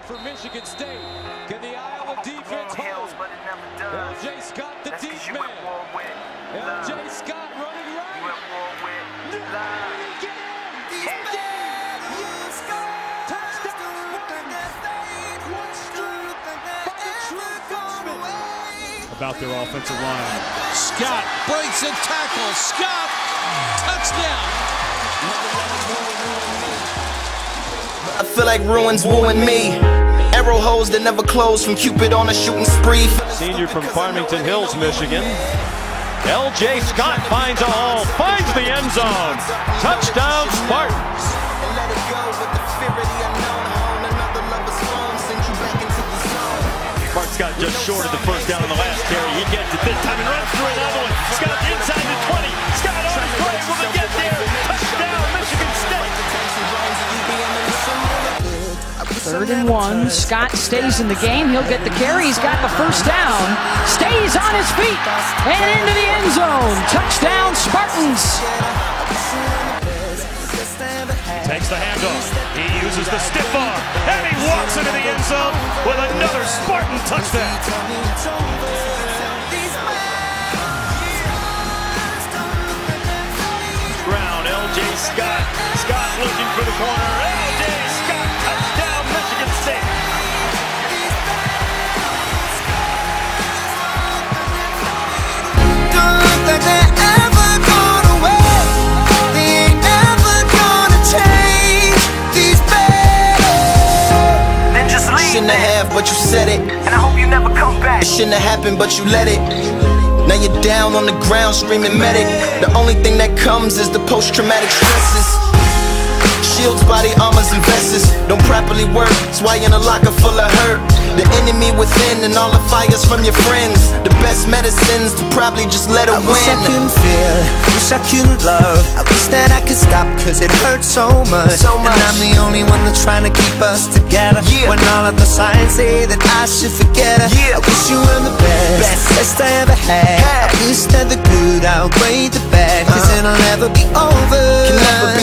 for Michigan State. Can the Iowa defense hold? L.J. Scott, the deep man. L.J. Scott running right. About their offensive line. Scott breaks and tackles. Scott, touchdown. I feel like ruins wooing me. Arrow holes that never close from Cupid on a shooting spree. Senior from Farmington Hills, Michigan. L.J. Scott finds a hole, finds the end zone. Touchdown, Spartans. Spartans got just short of the first down on the last carry. He gets it this time and runs through another one. Scott inside the 20. Scott on his way. Will he get there? Touchdown, Michigan State. 3rd and 1. Scott stays in the game. He'll get the carry. He's got the first down. Stays on his feet and into the end zone. Touchdown, Spartans. Takes the handoff. He uses the stiff arm and he walks into the end zone with another Spartan touchdown. Brown, L.J. Scott. Scott looking for the corner. L.J. Scott, touchdown, Michigan State. Don't look like they're ever gone away. They ain't never gonna change these battles. Then just leave. Shouldn't have, but you said it. And I hope you never come back. It shouldn't have happened, but you let it. Now you're down on the ground screaming medic. The only thing that comes is the post-traumatic stresses. Shields, body armors, and vests don't properly work. That's why you're in a locker full of hurt. The enemy within and all the fires from your friends. The best medicines to probably just let it win. I wish I couldn't feel, wish I couldn't love. I wish that I could stop cause it hurts so much. And I'm the only one that's trying to keep us together. When all of the signs say that I should forget her. I wish you were the best I ever had. I wish that the good outweighed the bad, cause it'll never be over. Can never